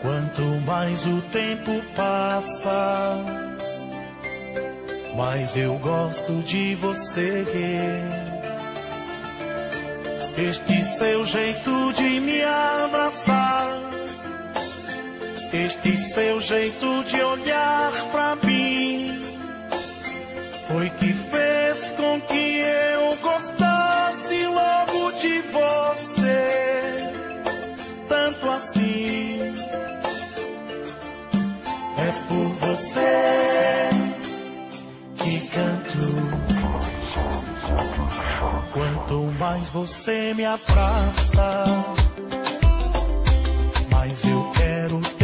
Quanto mais o tempo passa, mais eu gosto de você. Este seu jeito de me abraçar, este seu jeito de olhar pra mim, foi que fez com que eu gostasse logo de você. Tanto assim, é por você que canto. Quanto mais você me abraça, mais eu quero